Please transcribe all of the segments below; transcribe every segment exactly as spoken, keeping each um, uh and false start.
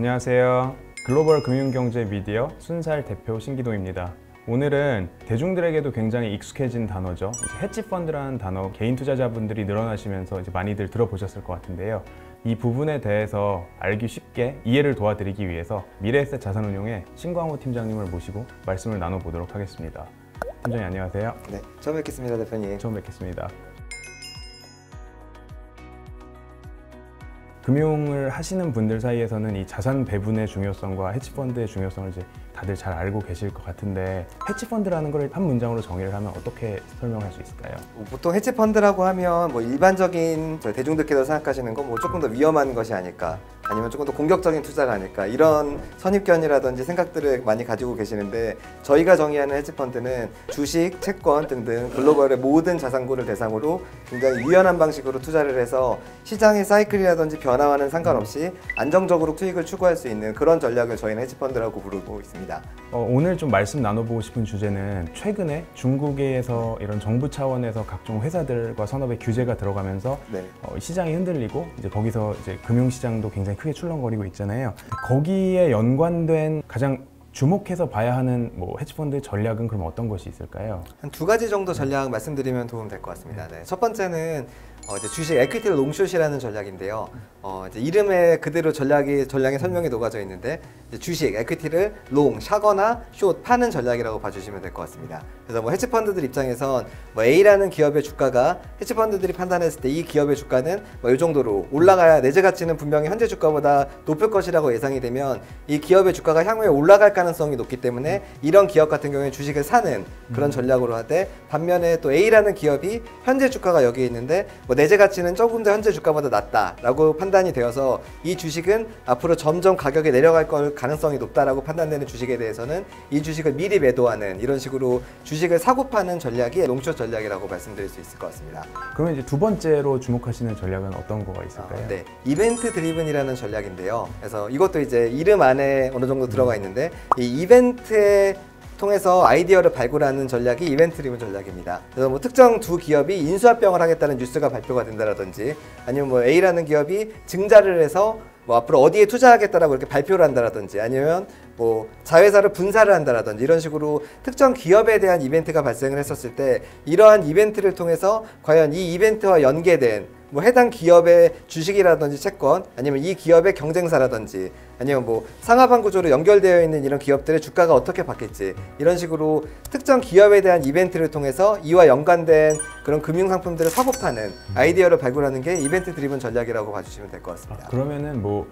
안녕하세요. 글로벌 금융경제 미디어 순살 대표 신기동입니다. 오늘은 대중들에게도 굉장히 익숙해진 단어죠. 헤지펀드라는 단어, 개인 투자자분들이 늘어나시면서 이제 많이들 들어보셨을 것 같은데요. 이 부분에 대해서 알기 쉽게 이해를 도와드리기 위해서 미래에셋 자산운용의 신광호 팀장님을 모시고 말씀을 나눠보도록 하겠습니다. 팀장님 안녕하세요. 네, 처음 뵙겠습니다, 대표님. 처음 뵙겠습니다. 금융을 하시는 분들 사이에서는 이 자산 배분의 중요성과 헤지펀드의 중요성을 이제 다들 잘 알고 계실 것 같은데, 헤지펀드라는 걸 한 문장으로 정의를 하면 어떻게 설명할 수 있을까요? 보통 헤지펀드라고 하면 뭐 일반적인 대중들께서 생각하시는 건 뭐 조금 더 위험한 것이 아닐까, 아니면 조금 더 공격적인 투자가 아닐까, 이런 선입견이라든지 생각들을 많이 가지고 계시는데, 저희가 정의하는 헤지펀드는 주식, 채권 등등 글로벌의 모든 자산군을 대상으로 굉장히 유연한 방식으로 투자를 해서 시장의 사이클이라든지 변화와는 상관없이 안정적으로 수익을 추구할 수 있는 그런 전략을 저희는 헤지펀드라고 부르고 있습니다. 어, 오늘 좀 말씀 나눠보고 싶은 주제는 최근에 중국에서 이런 정부 차원에서 각종 회사들과 산업의 규제가 들어가면서 네. 어, 시장이 흔들리고 이제 거기서 이제 금융시장도 굉장히 크게 출렁거리고 있잖아요. 거기에 연관된 가장 주목해서 봐야 하는 뭐 헤지펀드 전략은 그럼 어떤 것이 있을까요? 한 두 가지 정도 전략 말씀드리면 도움 될 것 같습니다. 네. 첫 번째는 어 이제 주식 에퀴티 롱숏이라는 전략인데요. 어 이제 이름에 그대로 전략이 전략의 설명이 녹아져 있는데, 이제 주식 에퀴티를 롱 사거나 숏 파는 전략이라고 봐주시면 될 것 같습니다. 그래서 뭐 헤지펀드들 입장에선 뭐 A라는 기업의 주가가 헤지펀드들이 판단했을 때 이 기업의 주가는 뭐 이 정도로 올라가야 내재 가치는 분명히 현재 주가보다 높을 것이라고 예상이 되면 이 기업의 주가가 향후에 올라갈 가능성이 높기 때문에 이런 기업 같은 경우에 주식을 사는 그런 전략으로 하되, 반면에 또 A라는 기업이 현재 주가가 여기에 있는데 뭐 내재 가치는 조금 더 현재 주가보다 낮다라고 판단이 되어서 이 주식은 앞으로 점점 가격이 내려갈 걸 가능성이 높다라고 판단되는 주식에 대해서는 이 주식을 미리 매도하는, 이런 식으로 주식을 사고 파는 전략이 롱숏 전략이라고 말씀드릴 수 있을 것 같습니다. 그러면 이제 두 번째로 주목하시는 전략은 어떤 거가 있을까요? 어, 네, 이벤트 드리븐이라는 전략인데요. 그래서 이것도 이제 이름 안에 어느 정도 들어가 있는데, 이 이벤트에 통해서 아이디어를 발굴하는 전략이 이벤트 드리븐 전략입니다. 그래서 뭐 특정 두 기업이 인수합병을 하겠다는 뉴스가 발표가 된다라든지, 아니면 뭐 A라는 기업이 증자를 해서 뭐 앞으로 어디에 투자하겠다라고 이렇게 발표를 한다라든지, 아니면 뭐 자회사를 분사를 한다라든지, 이런 식으로 특정 기업에 대한 이벤트가 발생을 했었을 때, 이러한 이벤트를 통해서 과연 이 이벤트와 연계된 뭐 해당 기업의 주식이라든지 채권, 아니면 이 기업의 경쟁사라든지, 아니면 뭐 상하방 구조로 연결되어 있는 이런 기업들의 주가가 어떻게 바뀔지, 이런 식으로 특정 기업에 대한 이벤트를 통해서 이와 연관된 그런 금융상품들을 사고 파는 아이디어를 발굴하는 게 이벤트 드리븐 전략이라고 봐주시면 될 것 같습니다. 아, 그러면은 뭐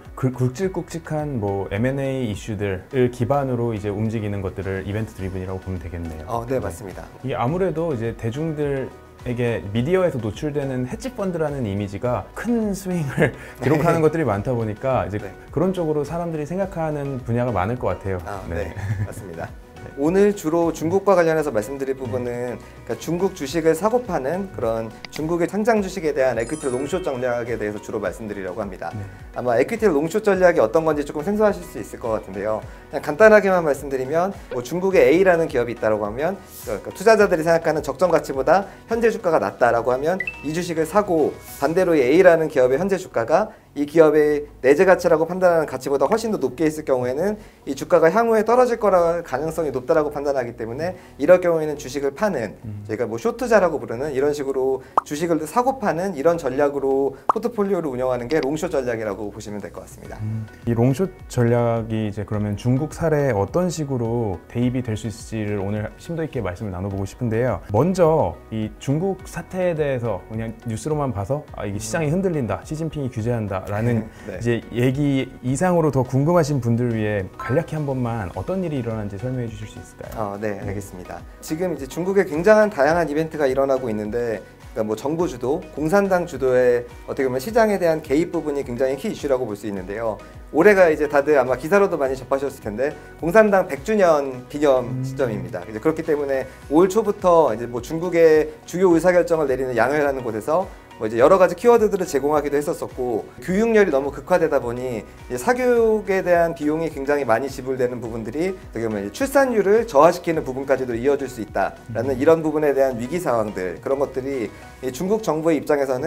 굵직굵직한 뭐 엠 앤 에이 이슈들을 기반으로 이제 움직이는 것들을 이벤트 드리븐이라고 보면 되겠네요. 어, 네, 맞습니다. 이게 아무래도 이제 대중들 에게 미디어에서 노출되는 헤지펀드라는 이미지가 큰 스윙을 기록하는 네. 것들이 많다 보니까 이제 네. 그런 쪽으로 사람들이 생각하는 분야가 많을 것 같아요. 아, 네. 네. 맞습니다. 오늘 주로 중국과 관련해서 말씀드릴 부분은 그러니까 중국 주식을 사고 파는 그런 중국의 상장 주식에 대한 에퀴티 롱숏 전략에 대해서 주로 말씀드리려고 합니다. 네. 아마 에퀴티 롱숏 전략이 어떤 건지 조금 생소하실 수 있을 것 같은데요. 그냥 간단하게만 말씀드리면, 뭐 중국에 A라는 기업이 있다고 하면, 그러니까 투자자들이 생각하는 적정 가치보다 현재 주가가 낮다라고 하면 이 주식을 사고, 반대로 이 A라는 기업의 현재 주가가 이 기업의 내재 가치라고 판단하는 가치보다 훨씬 더 높게 있을 경우에는 이 주가가 향후에 떨어질 거라 가능성이 높다라고 판단하기 때문에, 이럴 경우에는 주식을 파는, 음. 저희가 뭐 숏투자라고 부르는 이런 식으로 주식을 사고 파는 이런 전략으로 포트폴리오를 운영하는 게 롱숏 전략이라고 보시면 될 것 같습니다. 음. 이 롱숏 전략이 이제 그러면 중국 사례에 어떤 식으로 대입이 될 수 있을지를 오늘 심도 있게 말씀을 나눠보고 싶은데요. 먼저 이 중국 사태에 대해서 그냥 뉴스로만 봐서 아, 이게 시장이 흔들린다, 시진핑이 규제한다 라는 네. 이제 얘기 이상으로 더 궁금하신 분들을 위해 간략히 한 번만 어떤 일이 일어나는지 설명해 주실 수 있을까요? 어, 네, 알겠습니다. 지금 이제 중국에 굉장한 다양한 이벤트가 일어나고 있는데, 그러니까 뭐 정부 주도, 공산당 주도의 어떻게 보면 시장에 대한 개입 부분이 굉장히 키 이슈라고 볼 수 있는데요. 올해가 이제 다들 아마 기사로도 많이 접하셨을 텐데 공산당 백 주년 기념 시점입니다. 이제 그렇기 때문에 올 초부터 이제 뭐 중국의 주요 의사결정을 내리는 양회라는 곳에서 뭐 이제 여러 가지 키워드들을 제공하기도 했었었고, 교육열이 너무 극화되다 보니 이제 사교육에 대한 비용이 굉장히 많이 지불되는 부분들이 어떻게 보면 출산율을 저하시키는 부분까지도 이어질 수 있다라는 이런 부분에 대한 위기 상황들, 그런 것들이 중국 정부의 입장에서는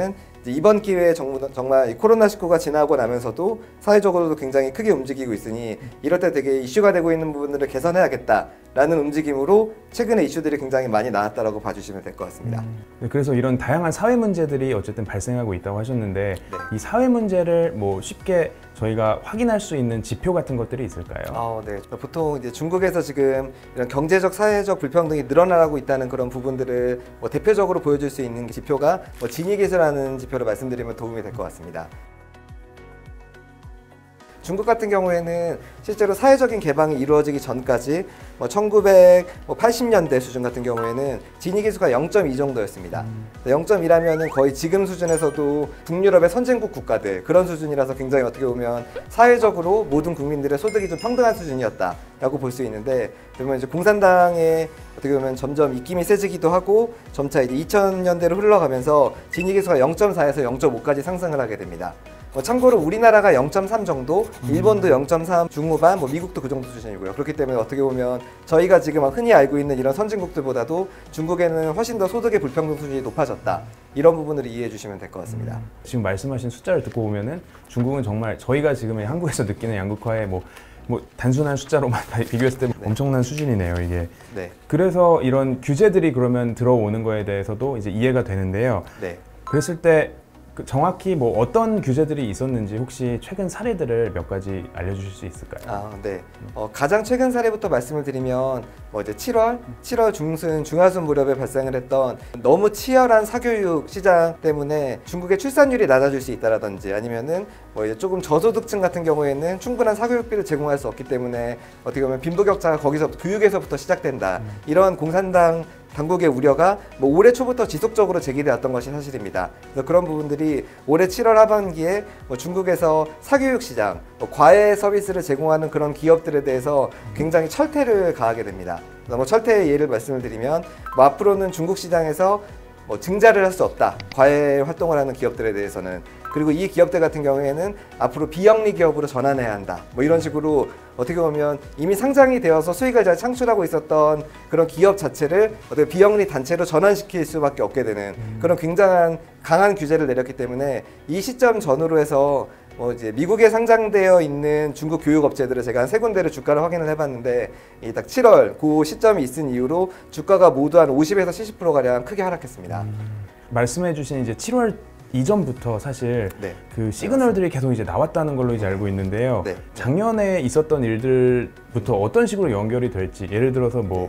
이제 이번 기회에 정부, 정말 이 코로나십구가 지나고 나면서도 사회적으로도 굉장히 크게 움직이고 있으니 이럴 때 되게 이슈가 되고 있는 부분들을 개선해야겠다라는 움직임으로 최근에 이슈들이 굉장히 많이 나왔다라고 봐주시면 될 것 같습니다. 음. 네, 그래서 이런 다양한 사회 문제들이 어쨌든 발생하고 있다고 하셨는데 네. 이 사회 문제를 뭐 쉽게 저희가 확인할 수 있는 지표 같은 것들이 있을까요? 어, 네. 보통 이제 중국에서 지금 이런 경제적, 사회적 불평등이 늘어나고 있다는 그런 부분들을 뭐 대표적으로 보여줄 수 있는 지표가 뭐 지니기수라는 지표를 말씀드리면 도움이 될 것 같습니다. 중국 같은 경우에는 실제로 사회적인 개방이 이루어지기 전까지 뭐 천구백팔십 년대 수준 같은 경우에는 지니기수가 영 점 이 정도였습니다. 음. 영 점 이라면은 거의 지금 수준에서도 북유럽의 선진국 국가들 그런 수준이라서 굉장히 어떻게 보면 사회적으로 모든 국민들의 소득이 좀 평등한 수준이었다라고 볼 수 있는데, 그러면 이제 공산당의 어떻게 보면 점점 입김이 세지기도 하고 점차 이제 이천 년대로 흘러가면서 지니기수가 영 점 사에서 영 점 오까지 상승을 하게 됩니다. 뭐 참고로 우리나라가 영 점 삼 정도, 일본도 영 점 삼 중후반, 뭐 미국도 그 정도 수준이고요. 그렇기 때문에 어떻게 보면 저희가 지금 흔히 알고 있는 이런 선진국들보다도 중국에는 훨씬 더 소득의 불평등 수준이 높아졌다. 이런 부분을 이해해 주시면 될 것 같습니다. 음, 지금 말씀하신 숫자를 듣고 보면은 중국은 정말 저희가 지금 한국에서 느끼는 양극화의 뭐, 뭐 단순한 숫자로만 비교했을 때 네. 엄청난 수준이네요, 이게. 네, 그래서 이런 규제들이 그러면 들어오는 거에 대해서도 이제 이해가 되는데요. 네. 그랬을 때 그 정확히 뭐 어떤 규제들이 있었는지 혹시 최근 사례들을 몇 가지 알려주실 수 있을까요? 아, 네. 어, 가장 최근 사례부터 말씀을 드리면 뭐 이제 칠월, 칠월 중순, 중하순 무렵에 발생을 했던 너무 치열한 사교육 시장 때문에 중국의 출산율이 낮아질 수 있다라든지 아니면은 뭐 이제 조금 저소득층 같은 경우에는 충분한 사교육비를 제공할 수 없기 때문에 어떻게 보면 빈부격차가 거기서부터 교육에서부터 시작된다. 음. 이런 공산당 당국의 우려가 뭐 올해 초부터 지속적으로 제기되었던 것이 사실입니다. 그래서 그런 부분들이 올해 칠월 하반기에 뭐 중국에서 사교육 시장, 뭐 과외 서비스를 제공하는 그런 기업들에 대해서 굉장히 철퇴를 가하게 됩니다. 그래서 뭐 철퇴의 예를 말씀을 드리면 뭐 앞으로는 중국 시장에서 뭐 증자를 할 수 없다. 과외 활동을 하는 기업들에 대해서는. 그리고 이 기업들 같은 경우에는 앞으로 비영리 기업으로 전환해야 한다. 뭐 이런 식으로 어떻게 보면 이미 상장이 되어서 수익을 잘 창출하고 있었던 그런 기업 자체를 어떻게 비영리 단체로 전환시킬 수밖에 없게 되는 그런 굉장한 강한 규제를 내렸기 때문에 이 시점 전후로 해서 뭐 이제 미국에 상장되어 있는 중국 교육 업체들을 제가 한 세 군데를 주가를 확인을 해봤는데 이 딱 칠월 그 시점이 있은 이후로 주가가 모두 한 오십에서 칠십 퍼센트 가량 크게 하락했습니다. 음, 말씀해주신 이제 칠월 이전부터 사실 네. 그 시그널들이 계속 이제 나왔다는 걸로 이제 알고 있는데요. 네. 작년에 있었던 일들부터 어떤 식으로 연결이 될지, 예를 들어서 뭐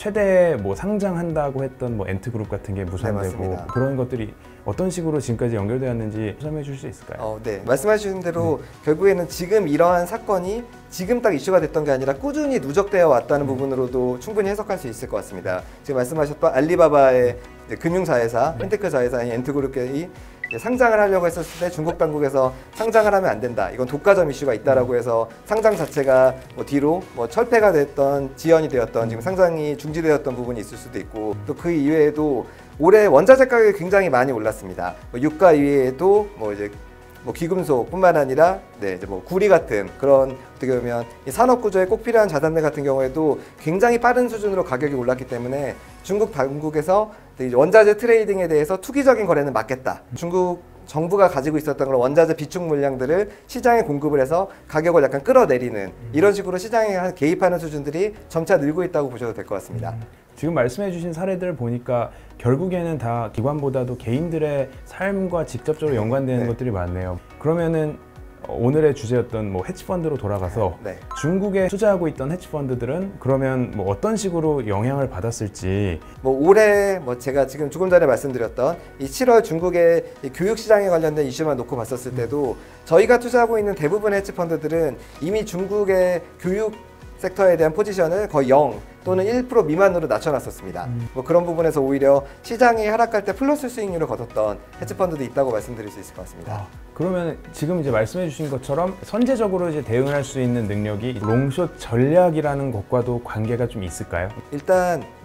최대 뭐 상장한다고 했던 뭐 엔트그룹 같은 게 무산되고 맞습니다. 그런 것들이 어떤 식으로 지금까지 연결되었는지 설명해 주실 수 있을까요? 어, 네. 말씀하신 대로 결국에는 지금 이러한 사건이 지금 딱 이슈가 됐던 게 아니라 꾸준히 누적되어 왔다는 부분으로도 충분히 해석할 수 있을 것 같습니다. 지금 말씀하셨던 알리바바의 이제 금융자회사, 핀테크 자회사인 엔트그룹이 상장을 하려고 했었을 때 중국 당국에서 상장을 하면 안 된다. 이건 독과점 이슈가 있다라고 해서 상장 자체가 뭐 뒤로 뭐 철폐가 됐던, 지연이 되었던, 지금 상장이 중지되었던 부분이 있을 수도 있고, 또 그 이외에도 올해 원자재 가격이 굉장히 많이 올랐습니다. 뭐 유가 이외에도 뭐 이제 뭐 귀금속뿐만 아니라 네, 이제 뭐 구리 같은 그런 어떻게 보면 이 산업 구조에 꼭 필요한 자산들 같은 경우에도 굉장히 빠른 수준으로 가격이 올랐기 때문에 중국 당국에서 이제 원자재 트레이딩에 대해서 투기적인 거래는 막겠다. 중국 정부가 가지고 있었던 그런 원자재 비축 물량들을 시장에 공급을 해서 가격을 약간 끌어내리는 이런 식으로 시장에 개입하는 수준들이 점차 늘고 있다고 보셔도 될 것 같습니다. 지금 말씀해 주신 사례들 보니까 결국에는 다 기관보다도 개인들의 삶과 직접적으로 연관되는 네. 것들이 많네요. 그러면은 오늘의 주제였던 뭐 헤지펀드로 돌아가서 네. 중국에 투자하고 있던 헤지펀드들은 그러면 뭐 어떤 식으로 영향을 받았을지. 뭐 올해 뭐 제가 지금 조금 전에 말씀드렸던 이 칠월 중국의 이 교육 시장에 관련된 이슈만 놓고 봤었을 때도 저희가 투자하고 있는 대부분의 헤지펀드들은 이미 중국의 교육 섹터에 대한 포지션을 거의 영 또는 일 퍼센트 미만으로 낮춰놨었습니다. 음. 뭐 그런 부분에서 오히려 시장이 하락할 때 플러스 수익률을 거뒀던 헤지펀드도 있다고 말씀드릴 수 있을 것 같습니다. 아, 그러면 지금 이제 말씀해 주신 것처럼 선제적으로 이제 대응할 수 있는 능력이 롱숏 전략이라는 것과도 관계가 좀 있을까요? 일단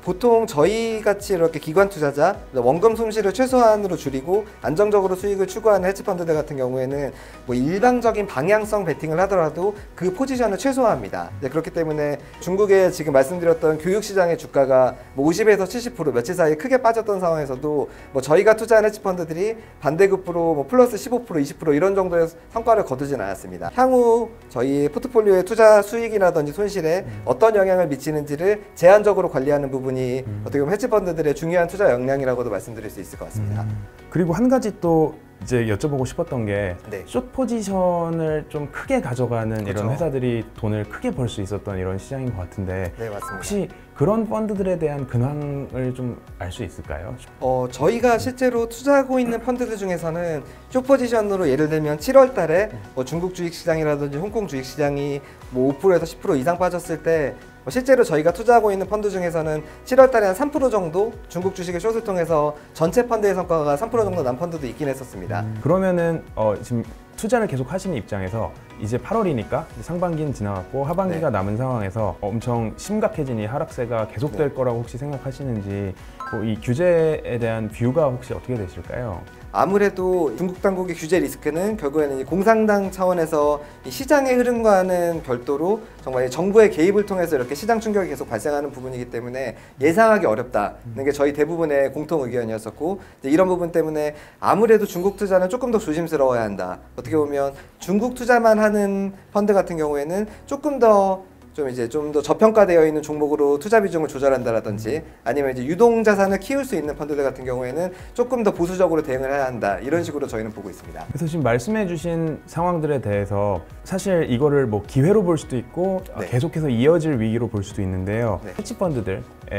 보통 저희 같이 이렇게 기관 투자자, 원금 손실을 최소한으로 줄이고 안정적으로 수익을 추구하는 헤지펀드들 같은 경우에는 뭐 일방적인 방향성 베팅을 하더라도 그 포지션을 최소화합니다. 네, 그렇기 때문에 중국의 지금 말씀드렸던 교육시장의 주가가 뭐 오십에서 칠십 퍼센트 며칠 사이에 크게 빠졌던 상황에서도 뭐 저희가 투자한 헤지펀드들이 반대급부로 뭐 플러스 십오 퍼센트, 이십 퍼센트 이런 정도의 성과를 거두진 않았습니다. 향후 저희 포트폴리오의 투자 수익이라든지 손실에 음. 어떤 영향을 미치는지를 제한적으로 관리하는 부분이 음. 어떻게 보면 헤지펀드들의 중요한 투자 역량이라고도 말씀드릴 수 있을 것 같습니다. 음. 그리고 한 가지 또 이제 여쭤보고 싶었던 게 네. 숏 포지션을 좀 크게 가져가는 그렇죠. 이런 회사들이 돈을 크게 벌 수 있었던 이런 시장인 것 같은데 네, 맞습니다. 혹시 그런 펀드들에 대한 근황을 좀 알 수 있을까요? 어, 저희가 실제로 투자하고 있는 펀드들 중에서는 숏 포지션으로 예를 들면 칠월 달에 뭐 중국 주식시장이라든지 홍콩 주식시장이 뭐 오 퍼센트에서 십 퍼센트 이상 빠졌을 때 뭐 실제로 저희가 투자하고 있는 펀드 중에서는 칠월 달에 한 삼 퍼센트 정도 중국 주식의 숏을 통해서 전체 펀드의 성과가 삼 퍼센트 정도 난 펀드도 있긴 했었습니다. 음, 그러면은 어, 지금 투자를 계속 하시는 입장에서 이제 팔월이니까 상반기는 지나갔고 하반기가 네. 남은 상황에서 엄청 심각해진 이 하락세가 계속될 네. 거라고 혹시 생각하시는지 뭐 이 규제에 대한 뷰가 혹시 어떻게 되실까요? 아무래도 중국 당국의 규제 리스크는 결국에는 이 공산당 차원에서 이 시장의 흐름과는 별도로 정말 정부의 개입을 통해서 이렇게 시장 충격이 계속 발생하는 부분이기 때문에 예상하기 어렵다는 게 저희 대부분의 공통 의견이었었고 이런 부분 때문에 아무래도 중국 투자는 조금 더 조심스러워야 한다. 어떻게 보면 중국 투자만 하는 펀드 같은 경우에는 조금 더 좀 이제 좀 더 저평가되어 있는 종목으로 투자 비중을 조절한다라든지 아니면 이제 유동 자산을 키울 수 있는 펀드들 같은 경우에는 조금 더 보수적으로 대응을 해야 한다 이런 식으로 저희는 보고 있습니다. 그래서 지금 말씀해주신 상황들에 대해서 사실 이거를 뭐 기회로 볼 수도 있고 네. 계속해서 이어질 위기로 볼 수도 있는데요. 네. 헤지 펀드들의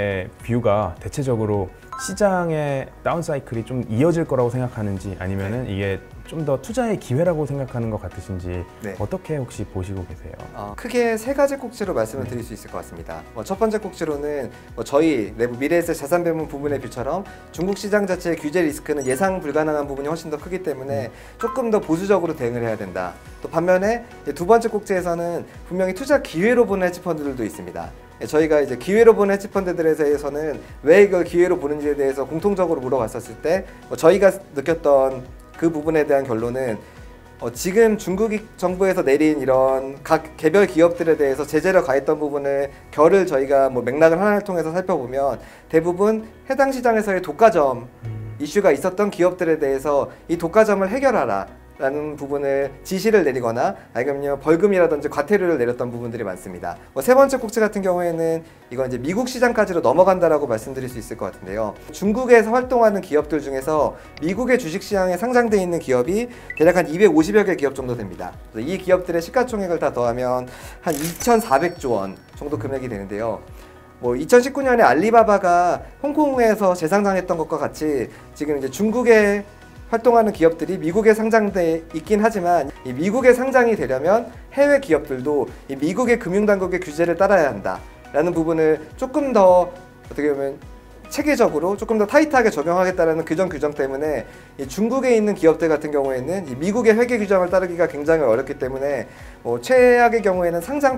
뷰가 대체적으로 시장의 다운 사이클이 좀 이어질 거라고 생각하는지 아니면은 네. 이게 좀 더 투자의 기회라고 생각하는 것 같으신지 네. 어떻게 혹시 보시고 계세요? 어, 크게 세 가지 꼭지로 말씀을 드릴 수 있을 것 같습니다. 뭐 첫 번째 꼭지로는 뭐 저희 내부 미래에셋 자산 배분 부분의 뷰처럼 중국 시장 자체의 규제 리스크는 예상 불가능한 부분이 훨씬 더 크기 때문에 조금 더 보수적으로 대응을 해야 된다. 또 반면에 두 번째 꼭지에서는 분명히 투자 기회로 보는 헤지펀드들도 있습니다. 저희가 이제 기회로 보는 헤지펀드들에 대해서는 왜 이걸 기회로 보는지에 대해서 공통적으로 물어봤었을 때 뭐 저희가 느꼈던 그 부분에 대한 결론은 어, 지금 중국 정부에서 내린 이런 각 개별 기업들에 대해서 제재를 가했던 부분을 결을 저희가 뭐 맥락을 하나를 통해서 살펴보면 대부분 해당 시장에서의 독과점 이슈가 있었던 기업들에 대해서 이 독과점을 해결하라 라는 부분을 지시를 내리거나 아니면 벌금이라든지 과태료를 내렸던 부분들이 많습니다. 뭐 세 번째 꼭지 같은 경우에는 이건 이제 미국 시장까지로 넘어간다라고 말씀드릴 수 있을 것 같은데요. 중국에서 활동하는 기업들 중에서 미국의 주식시장에 상장돼 있는 기업이 대략 한 이백오십여 개 기업 정도 됩니다. 이 기업들의 시가총액을 다 더하면 한 이천사백조 원 정도 금액이 되는데요. 뭐 이천십구 년에 알리바바가 홍콩에서 재상장했던 것과 같이 지금 이제 중국의 활동하는 기업들이 미국에 상장돼 있긴 하지만 이 미국에 상장이 되려면 해외 기업들도 이 미국의 금융당국의 규제를 따라야 한다라는 부분을 조금 더 어떻게 보면 체계적으로 조금 더 타이트하게 적용하겠다는 규정 규정 때문에 이 중국에 있는 기업들 같은 경우에는 이 미국의 회계 규정을 따르기가 굉장히 어렵기 때문에 뭐 최악의 경우에는 상장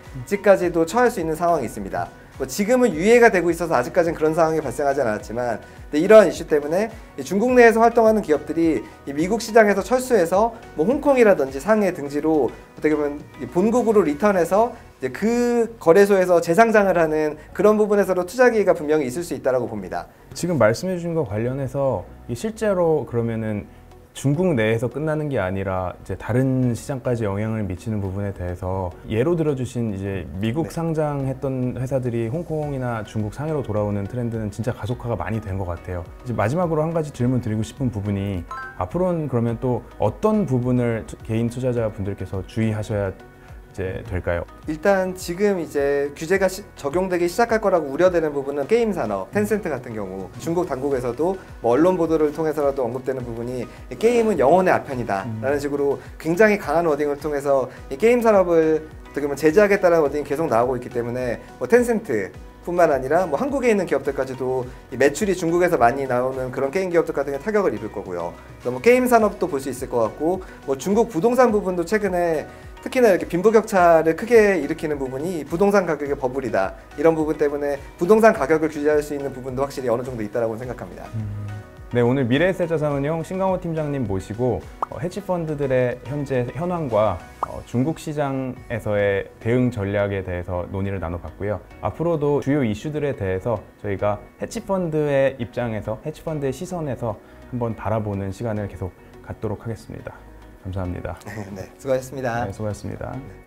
폐지까지도 처할 수 있는 상황이 있습니다. 뭐 지금은 유예가 되고 있어서 아직까지는 그런 상황이 발생하지 않았지만 이러한 이슈 때문에 중국 내에서 활동하는 기업들이 이 미국 시장에서 철수해서 뭐 홍콩이라든지 상해 등지로 어떻게 보면 본국으로 리턴해서 이제 그 거래소에서 재상장을 하는 그런 부분에서도 투자 기회가 분명히 있을 수 있다고 봅니다. 지금 말씀해 주신 것 관련해서 실제로 그러면은 중국 내에서 끝나는 게 아니라 이제 다른 시장까지 영향을 미치는 부분에 대해서 예로 들어주신 이제 미국 네. 상장했던 회사들이 홍콩이나 중국 상해로 돌아오는 트렌드는 진짜 가속화가 많이 된 것 같아요. 이제 마지막으로 한 가지 질문 드리고 싶은 부분이 앞으로는 그러면 또 어떤 부분을 투, 개인 투자자분들께서 주의하셔야 이제 될까요? 일단 지금 이제 규제가 시, 적용되기 시작할 거라고 우려되는 부분은 게임 산업, 텐센트 같은 경우 중국 당국에서도 뭐 언론 보도를 통해서라도 언급되는 부분이 게임은 영혼의 아편이다 라는 식으로 굉장히 강한 워딩을 통해서 이 게임 산업을 어떻게 보면 제재하겠다는 워딩이 계속 나오고 있기 때문에 뭐 텐센트 뿐만 아니라 뭐 한국에 있는 기업들까지도 이 매출이 중국에서 많이 나오는 그런 게임 기업들 같은 게 타격을 입을 거고요. 뭐 게임 산업도 볼 수 있을 것 같고 뭐 중국 부동산 부분도 최근에 특히나 이렇게 빈부격차를 크게 일으키는 부분이 부동산 가격의 버블이다. 이런 부분 때문에 부동산 가격을 규제할 수 있는 부분도 확실히 어느 정도 있다고 생각합니다. 네, 오늘 미래에셋자산운용 신강호 팀장님 모시고 어, 헤지펀드들의 현재 현황과 어, 중국 시장에서의 대응 전략에 대해서 논의를 나눠봤고요. 앞으로도 주요 이슈들에 대해서 저희가 헤지펀드의 입장에서, 헤지펀드의 시선에서 한번 바라보는 시간을 계속 갖도록 하겠습니다. 감사합니다. 네, 수고하셨습니다. 네, 수고하셨습니다.